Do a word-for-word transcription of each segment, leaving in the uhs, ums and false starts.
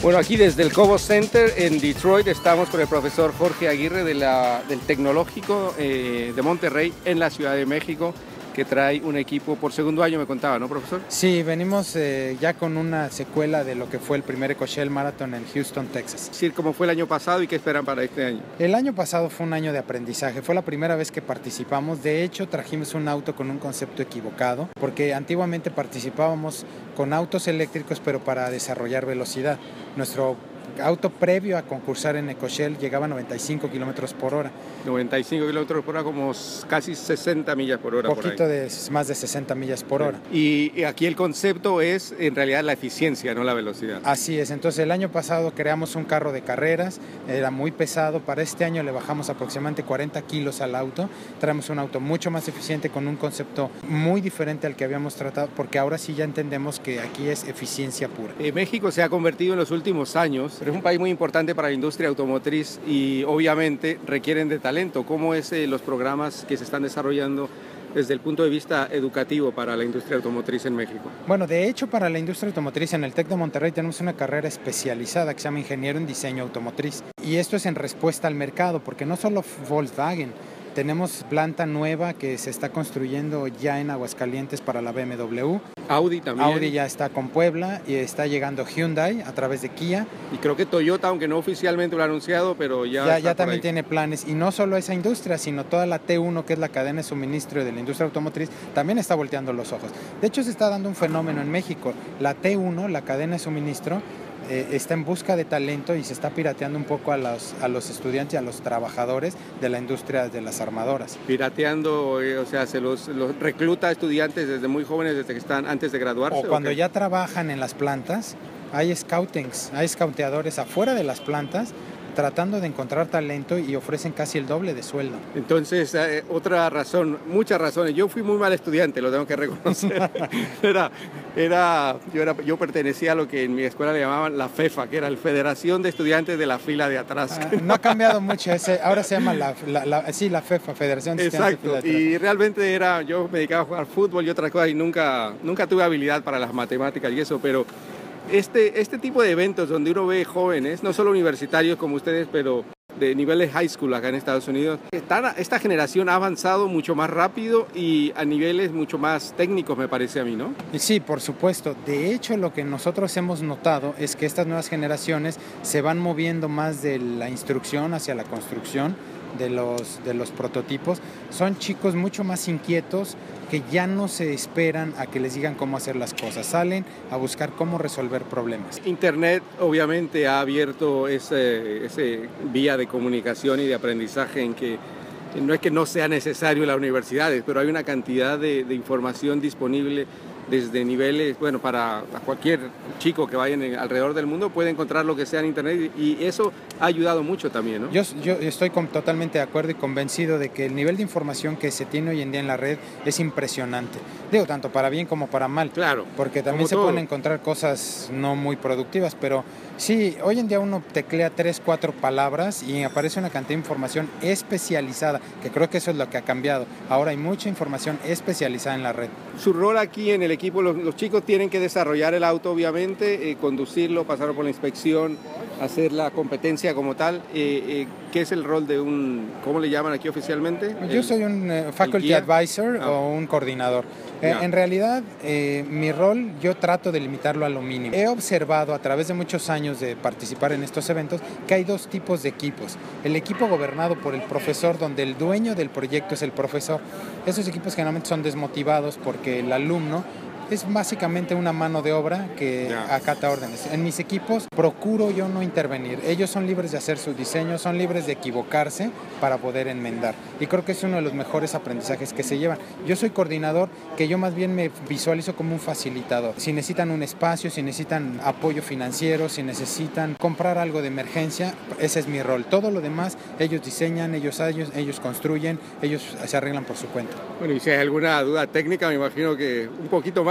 Bueno, aquí desde el Cobo Center en Detroit estamos con el profesor Jorge Aguirre de la, del Tecnológico eh, de Monterrey en la Ciudad de México, que trae un equipo por segundo año, me contaba, ¿no, profesor? Sí, venimos eh, ya con una secuela de lo que fue el primer EcoShell Marathon en Houston, Texas. Es decir, ¿cómo fue el año pasado y qué esperan para este año? El año pasado fue un año de aprendizaje, fue la primera vez que participamos. De hecho, trajimos un auto con un concepto equivocado, porque antiguamente participábamos con autos eléctricos, pero para desarrollar velocidad. Nuestro auto previo a concursar en EcoShell llegaba a noventa y cinco kilómetros por hora. noventa y cinco kilómetros por hora, como casi sesenta millas por hora. Poquito por ahí. de más de sesenta millas por hora. Y, y aquí el concepto es en realidad la eficiencia, no la velocidad. Así es, entonces el año pasado creamos un carro de carreras, era muy pesado, para este año le bajamos aproximadamente cuarenta kilos al auto, traemos un auto mucho más eficiente con un concepto muy diferente al que habíamos tratado, porque ahora sí ya entendemos que aquí es eficiencia pura. Eh, México se ha convertido en los últimos años, pero es un país muy importante para la industria automotriz y obviamente requieren de talento. ¿Cómo es eh, los programas que se están desarrollando desde el punto de vista educativo para la industria automotriz en México? Bueno, de hecho, para la industria automotriz en el TEC de Monterrey tenemos una carrera especializada que se llama Ingeniero en Diseño Automotriz. Y esto es en respuesta al mercado, porque no solo Volkswagen, tenemos planta nueva que se está construyendo ya en Aguascalientes para la B M W. Audi también. Audi ya está con Puebla y está llegando Hyundai a través de Kia. Y creo que Toyota, aunque no oficialmente lo ha anunciado, pero ya Ya, está ya también ahí. tiene planes. Y no solo esa industria, sino toda la T uno, que es la cadena de suministro de la industria automotriz, también está volteando los ojos. De hecho, se está dando un fenómeno en México. La T uno, la cadena de suministro, eh, está en busca de talento y se está pirateando un poco a los, a los estudiantes y a los trabajadores de la industria de las armadoras. Pirateando, eh, o sea, se los, los recluta a estudiantes desde muy jóvenes, desde que están antes de graduarse. O cuando ¿o qué? ya trabajan en las plantas, hay scoutings, hay scouteadores afuera de las plantas tratando de encontrar talento y ofrecen casi el doble de sueldo. Entonces, eh, otra razón, muchas razones. Yo fui muy mal estudiante, lo tengo que reconocer. era, era, yo, era, yo pertenecía a lo que en mi escuela le llamaban la FEFA, que era la Federación de Estudiantes de la Fila de Atrás. Ah, no ha cambiado mucho, ese, ahora se llama la, la, la, sí, la FEFA, Federación de Estudiantes de Exacto, Fila de Atrás. y realmente era, yo me dedicaba a jugar fútbol y otras cosas y nunca, nunca tuve habilidad para las matemáticas y eso, pero Este, este tipo de eventos donde uno ve jóvenes, no solo universitarios como ustedes, pero de niveles high school acá en Estados Unidos, esta, esta generación ha avanzado mucho más rápido y a niveles mucho más técnicos, me parece a mí, ¿no? Sí, por supuesto. De hecho, lo que nosotros hemos notado es que estas nuevas generaciones se van moviendo más de la instrucción hacia la construcción de los, de los prototipos. Son chicos mucho más inquietos, que ya no se esperan a que les digan cómo hacer las cosas, salen a buscar cómo resolver problemas. Internet obviamente ha abierto ese, ese vía de comunicación y de aprendizaje en que no es que no sea necesario las universidades, pero hay una cantidad de, de información disponible desde niveles, bueno, para cualquier chico que vaya en, alrededor del mundo puede encontrar lo que sea en internet y eso ha ayudado mucho también, ¿no? Yo, yo estoy con, totalmente de acuerdo y convencido de que el nivel de información que se tiene hoy en día en la red es impresionante. Digo, tanto para bien como para mal. Claro. Porque también se todo. pueden encontrar cosas no muy productivas, pero sí, hoy en día uno teclea tres, cuatro palabras y aparece una cantidad de información especializada, que creo que eso es lo que ha cambiado. Ahora hay mucha información especializada en la red. Su rol aquí en el equipo, los, los chicos tienen que desarrollar el auto, obviamente, eh, conducirlo, pasarlo por la inspección, hacer la competencia como tal. Eh, eh, ¿Qué es el rol de un, cómo le llaman aquí oficialmente? Yo el, soy un uh, faculty guía? advisor Ah. o un coordinador. Eh, Ya. en realidad, eh, mi rol yo trato de limitarlo a lo mínimo. He observado a través de muchos años de participar en estos eventos que hay dos tipos de equipos. El equipo gobernado por el profesor, donde el dueño del proyecto es el profesor. Esos equipos generalmente son desmotivados porque el alumno es básicamente una mano de obra que Ya. acata órdenes. En mis equipos procuro yo no intervenir. Ellos son libres de hacer su diseño, son libres de equivocarse para poder enmendar. Y creo que es uno de los mejores aprendizajes que se llevan. Yo soy coordinador, que yo más bien me visualizo como un facilitador. Si necesitan un espacio, si necesitan apoyo financiero, si necesitan comprar algo de emergencia, ese es mi rol. Todo lo demás, ellos diseñan, ellos, ellos, ellos construyen, ellos se arreglan por su cuenta. Bueno, y si hay alguna duda técnica, me imagino que un poquito más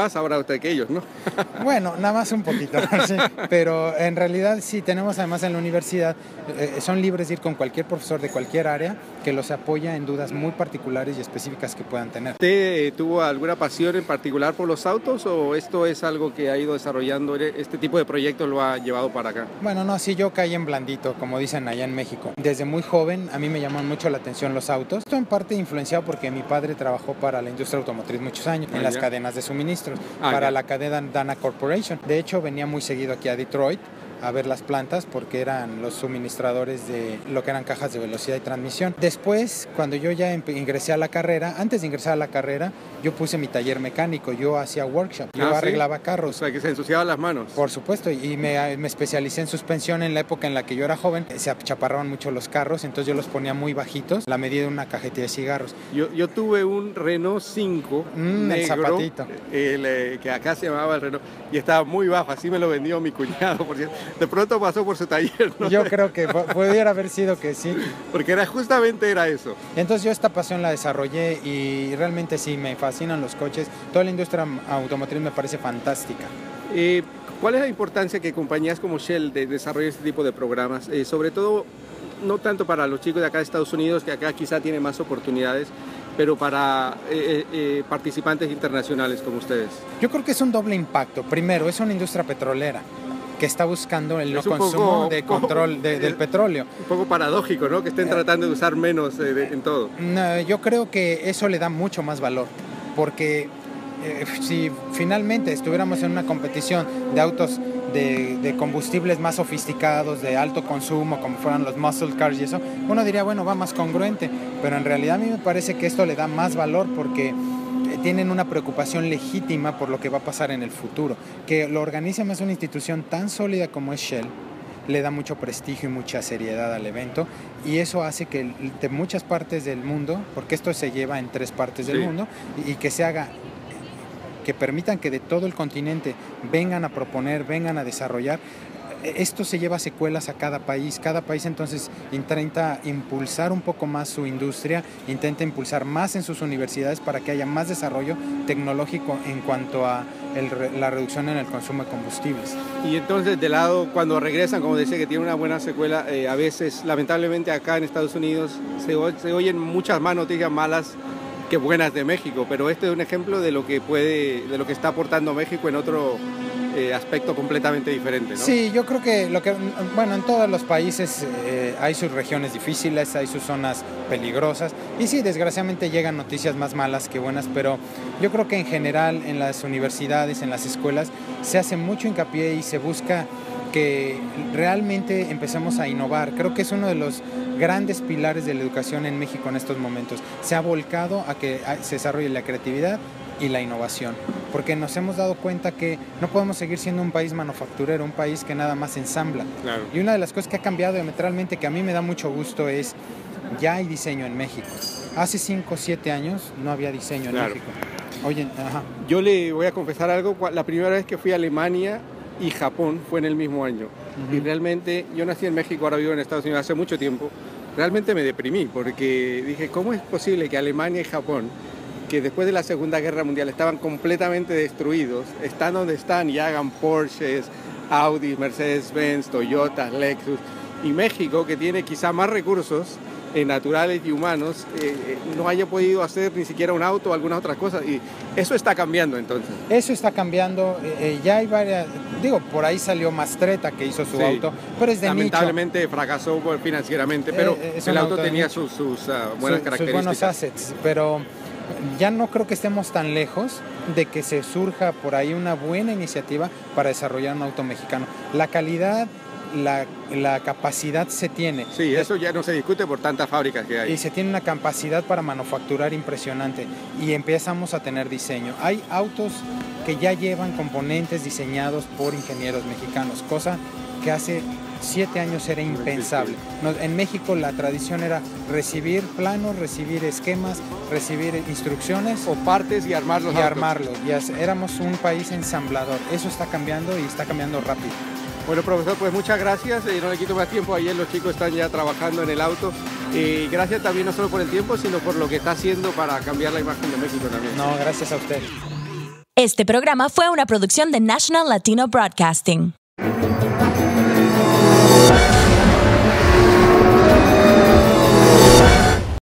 más ahora usted que ellos, ¿no? Bueno, nada más un poquito, sí, pero en realidad sí, tenemos además en la universidad, eh, son libres de ir con cualquier profesor de cualquier área que los apoya en dudas muy particulares y específicas que puedan tener. ¿Usted tuvo alguna pasión en particular por los autos o esto es algo que ha ido desarrollando, este tipo de proyectos lo ha llevado para acá? Bueno, no, sí, yo caí en blandito, como dicen allá en México. Desde muy joven a mí me llaman mucho la atención los autos. Esto en parte influenciado porque mi padre trabajó para la industria automotriz muchos años, ah, en las ya. cadenas de suministros, ah, para ya. la cadena Dana Corporation. De hecho, venía muy seguido aquí a Detroit a ver las plantas porque eran los suministradores de lo que eran cajas de velocidad y transmisión. Después, cuando yo ya ingresé a la carrera, antes de ingresar a la carrera, yo puse mi taller mecánico, yo hacía workshop, yo ah, arreglaba ¿sí? carros. O sea, que se ensuciaban las manos. Por supuesto, y me, me especialicé en suspensión en la época en la que yo era joven, se achaparraban mucho los carros, entonces yo los ponía muy bajitos, la medida de una cajetilla de cigarros. Yo, yo tuve un Renault cinco mm, negro, el zapatito. El, eh, que acá se llamaba el Renault, y estaba muy bajo, así me lo vendió mi cuñado, por cierto. De pronto pasó por su taller, ¿no? Yo creo que pudiera haber sido que sí. Porque era justamente era eso. Entonces yo esta pasión la desarrollé y realmente sí, me fascinan los coches. Toda la industria automotriz me parece fantástica. Eh, ¿Cuál es la importancia que compañías como Shell de desarrollen este tipo de programas? Eh, sobre todo, no tanto para los chicos de acá de Estados Unidos, que acá quizá tienen más oportunidades, pero para eh, eh, participantes internacionales como ustedes. Yo creo que es un doble impacto. Primero, es una industria petrolera que está buscando el no consumo poco, de poco, control de, del petróleo. Un poco paradójico, ¿no? Que estén tratando de usar menos eh, de, en todo. No, yo creo que eso le da mucho más valor, porque eh, si finalmente estuviéramos en una competición de autos de, de combustibles más sofisticados, de alto consumo, como fueran los muscle cars y eso, uno diría, bueno, va más congruente, pero en realidad a mí me parece que esto le da más valor porque tienen una preocupación legítima por lo que va a pasar en el futuro. Que lo organice más una institución tan sólida como es Shell, le da mucho prestigio y mucha seriedad al evento, y eso hace que de muchas partes del mundo, porque esto se lleva en tres partes del sí. mundo, y que se haga, que permitan que de todo el continente vengan a proponer, vengan a desarrollar. Esto se lleva secuelas a cada país, cada país entonces intenta impulsar un poco más su industria, intenta impulsar más en sus universidades para que haya más desarrollo tecnológico en cuanto a el, la reducción en el consumo de combustibles. Y entonces de lado, cuando regresan, como decía, que tiene una buena secuela, eh, a veces, lamentablemente acá en Estados Unidos, se, se oyen muchas más noticias malas que buenas de México, pero este es un ejemplo de lo que puede, de lo que está aportando México en otro Eh, aspecto completamente diferente, ¿no? Sí, yo creo que lo que, bueno, en todos los países eh, hay sus regiones difíciles, hay sus zonas peligrosas, y sí, desgraciadamente llegan noticias más malas que buenas, pero yo creo que en general en las universidades, en las escuelas, se hace mucho hincapié y se busca que realmente empecemos a innovar. Creo que es uno de los grandes pilares de la educación en México en estos momentos. Se ha volcado a que se desarrolle la creatividad y la innovación, porque nos hemos dado cuenta que no podemos seguir siendo un país manufacturero, un país que nada más ensambla. Claro. Y una de las cosas que ha cambiado diametralmente, que a mí me da mucho gusto, es ya hay diseño en México. Hace cinco o siete años no había diseño en claro. México. Oye, ajá. Yo le voy a confesar algo, la primera vez que fui a Alemania y Japón fue en el mismo año. Uh-huh. Y realmente, yo nací en México, ahora vivo en Estados Unidos hace mucho tiempo, realmente me deprimí, porque dije, ¿cómo es posible que Alemania y Japón, que después de la Segunda Guerra Mundial estaban completamente destruidos, están donde están y hagan Porsches, Audi, Mercedes-Benz, Toyota, Lexus, y México, que tiene quizá más recursos eh, naturales y humanos, eh, no haya podido hacer ni siquiera un auto o algunas otras cosas, y eso está cambiando entonces? Eso está cambiando, eh, ya hay varias, digo, por ahí salió Mastretta que hizo su sí. auto, pero es de lamentablemente nicho. fracasó financieramente, pero eh, el auto, auto tenía sus, sus uh, buenas su, características. Sus buenos assets, pero ya no creo que estemos tan lejos de que se surja por ahí una buena iniciativa para desarrollar un auto mexicano. La calidad, la, la capacidad se tiene. Sí, eso ya no se discute por tantas fábricas que hay. Y se tiene una capacidad para manufacturar impresionante y empezamos a tener diseño. Hay autos que ya llevan componentes diseñados por ingenieros mexicanos, cosa que hace siete años era impensable. En México la tradición era recibir planos, recibir esquemas, recibir instrucciones. O partes y armarlos. Y armarlos. Y éramos un país ensamblador. Eso está cambiando y está cambiando rápido. Bueno, profesor, pues muchas gracias. Eh, no le quito más tiempo. Ayer los chicos están ya trabajando en el auto. Y gracias también no solo por el tiempo, sino por lo que está haciendo para cambiar la imagen de México también. No, gracias a usted. Este programa fue una producción de National Latino Broadcasting.